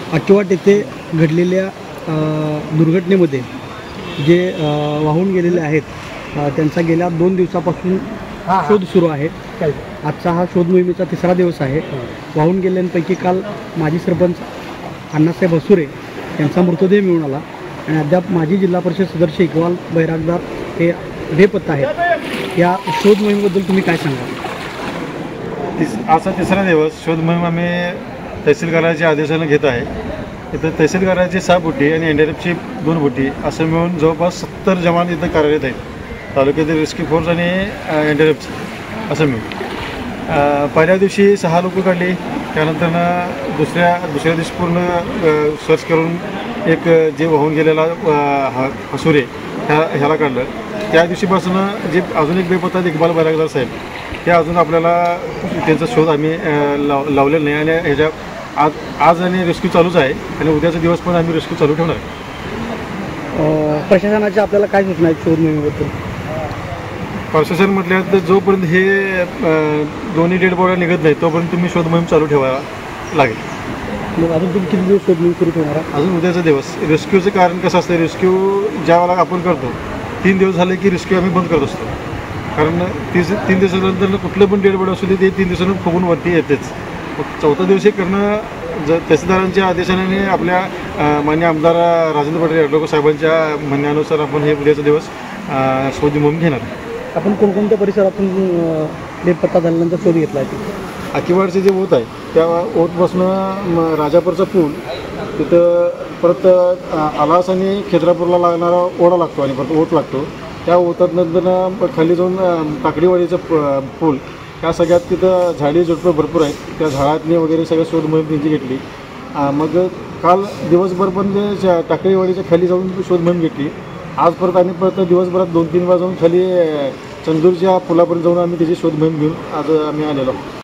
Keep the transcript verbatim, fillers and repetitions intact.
अचवाट येथे घडलेल्या दुर्घटनेमध्ये जे वाहून गेलेले आहेत त्यांचा गेल्या दोन दिवसापासून शोध सुरू आहे। आजचा हा शोध मोहिमेचा तिसरा दिवस आहे। वाहून गेल्यांपैकी काल माजी सरपंच अण्णासाहेब हसुरे यांचा मृतदेह मिळून आला आणि अद्याप माजी जिल्हा परिषद सदस्य इक्बाल बैरागदार हे बेपत्ता आहेत। या शोध मोहिमेबद्दल तुम्ही काय सांगाल? तिस आजचा तिसरा दिवस शोध मोहीम आम्ही तहसीलदाराच्या आदेशाने घेत आहे। इथं तहसीलदाराची सहा बुटी आणि एन डी आर एफची दोन बुटी असं मिळून जवळपास सत्तर जवान इथं कार्यरत आहेत। तालुक्यातील रेस्क्यू फोर्स आणि एन डी आर एफची असं मिळून पहिल्या दिवशी सहा लोक काढली। त्यानंतर दुसऱ्या दुसऱ्या दिवशी पूर्ण सर्च करून एक जे वाहून गेलेला हसुरे ह्या ह्याला काढलं। त्या दिवशीपासून जे अजून एक बेपत्ता इक्बाल बैरागदार साहेब ते अजून आपल्याला त्यांचा शोध आम्ही लाव लावलेला नाही आणि ह्याच्या आज आज आणि रेस्क्यू चालूच आहे आणि उद्याचा दिवस पण आम्ही रेस्क्यू चालू ठेवणार आहे। प्रशासनाच्या आपल्याला काय सूचना आहेत शोध मोहिमेबद्दल? प्रशासन म्हटलं तर जोपर्यंत हे दोन्ही डेड बॉड्या निघत नाही तोपर्यंत तुम्ही शोध मोहीम चालू ठेवायला लागेल। मग अजून तुम्ही किती दिवस शोध मोहीम सुरू ठेवणार? अजून उद्याचा दिवस। रेस्क्यूचं कारण कसं असतं, रेस्क्यू ज्या वेळेला आपण करतो तीन दिवस झाले की रेस्क्यू आम्ही बंद करत असतो, कारण तीस तीन दिवसानंतर कुठलं पण डेड बॉडी असू दे ते तीन दिवसानं फुगून वरती येतेच। चौथा दिवशी करणं ज तहसीलदारांच्या आदेशाने आपल्या मान्य आमदार राजेंद्र पाटील ॲडव्होकेट साहेबांच्या म्हणण्यानुसार आपण हे उद्याचा दिवस शोध मोहीम घेणार। आपण कोणकोणत्या परिसरातून बेपत्ता झाल्यानंतर शोध घेतला आहे? आकीवाडचे जे ओत आहे त्या ओतपासून राजापूरचा पूल तिथं परत आलास आणि खेद्रापूरला लागणारा ओढा लागतो आणि परत ओत लागतो। त्या ओतात नंतर खाली जाऊन टाकडीवाडीचं पूल ह्या सगळ्यात तिथं झाडी झुडपं भरपूर आहेत, त्या झाडातनी वगैरे सगळं शोध मोहीम त्यांची घेतली। मग काल दिवसभर पण ते टाकडीवाडीच्या खाली जाऊन शोध मोहीम घेतली। आज परत आणि परत दिवसभरात दोन तीन वेळा जाऊन खाली चंदूरच्या पुलापर्यंत जाऊन आम्ही त्याची शोध मोहीम घेऊन आज आम्ही आलेलो आहोत।